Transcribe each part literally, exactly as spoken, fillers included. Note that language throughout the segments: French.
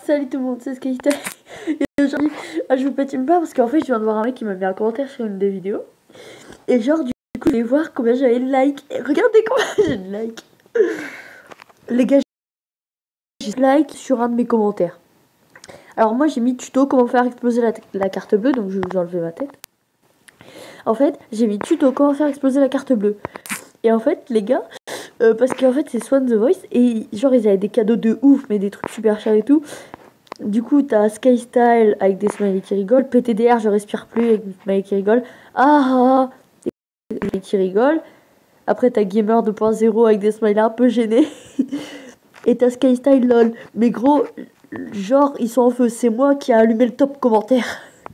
Salut tout le monde, c'est Skysta. Et aujourd'hui, ah, je vous pète une barre parce qu'en fait, je viens de voir un mec qui m'a mis un commentaire sur une des vidéos. Et genre, du coup, je vais voir combien j'avais de likes. Et regardez combien j'ai de likes. Les gars, j'ai like sur un de mes commentaires. Alors moi, j'ai mis tuto comment faire exploser la, la carte bleue, donc je vais vous enlever ma tête. En fait, j'ai mis tuto comment faire exploser la carte bleue. Et en fait, les gars, euh, parce qu'en fait, c'est Swan The Voice. Et genre, ils avaient des cadeaux de ouf, mais des trucs super chers et tout. Du coup, t'as Skystyle avec des smileys qui rigolent. P T D R, je respire plus avec des smileys qui rigolent. Ah, ah, des smileys qui rigolent. Après, t'as Gamer deux point zéro avec des smileys un peu gênés. Et t'as Skystyle lol. Mais gros, genre, ils sont en feu. C'est moi qui a allumé le top commentaire.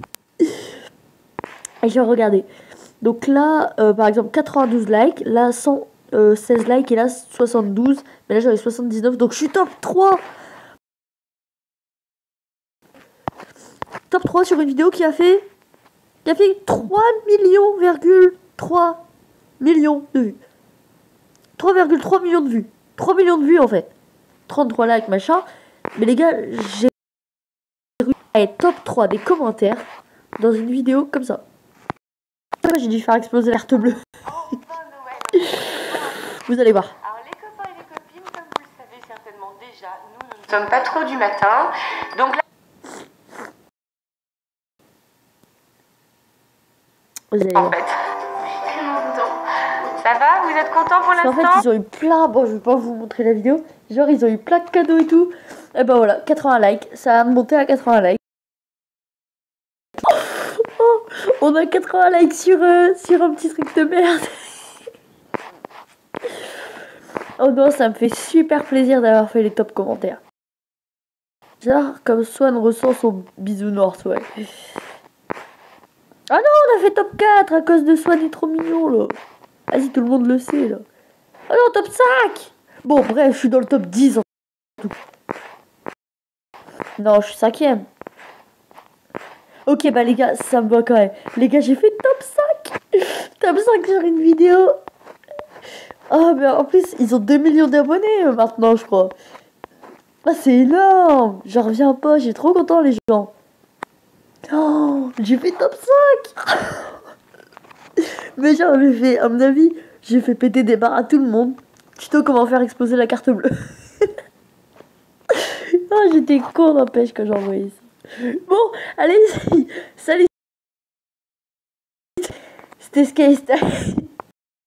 Et genre, regardez. Donc là, euh, par exemple, quatre-vingt-douze likes. Là, cent seize likes. Et là, soixante-douze. Mais là, j'avais soixante-dix-neuf. Donc, je suis top trois. Top trois sur une vidéo qui a fait qui a fait trois millions virgule trois millions de vues. trois virgule trois millions de vues. trois millions de vues en fait. trente-trois likes machin. Mais les gars, j'ai réussi à être top trois des commentaires dans une vidéo comme ça. J'ai dû faire exploser la carte bleue. Vous allez voir. Alors les copains et les copines, comme vous le savez certainement déjà, nous ne sommes pas trop du matin. Donc là... Vous allez En fait, ça va? Vous êtes contents pour l'instant? En fait, ils ont eu plein... Bon, je vais pas vous montrer la vidéo. Genre, ils ont eu plein de cadeaux et tout. Et ben voilà, quatre-vingts likes. Ça a monté à quatre-vingts likes. Oh, on a quatre-vingts likes sur, euh, sur un petit truc de merde. Oh non, ça me fait super plaisir d'avoir fait les top commentaires. Genre, comme Swan ressent son bisounours, ouais. Ah non, on a fait top quatre à cause de Swan, il est trop mignon, là. Vas-y, tout le monde le sait, là. Ah non, top cinq. Bon, bref, je suis dans le top dix en tout. Non, je suis cinquième. Ok, bah les gars, ça me va quand même. Les gars, j'ai fait top cinq. Top cinq sur une vidéo. Ah, mais en plus, ils ont deux millions d'abonnés euh, maintenant, je crois. Ah, c'est énorme. J'en reviens pas, j'ai trop content, les gens. Oh, j'ai fait top cinq. Mais genre, j'ai fait, à mon avis, j'ai fait péter des barres à tout le monde. Tuto comment faire exploser la carte bleue. Oh, j'étais con n'empêche quand j'ai envoyé ça. Bon, allez, salut. C'était Skystyle.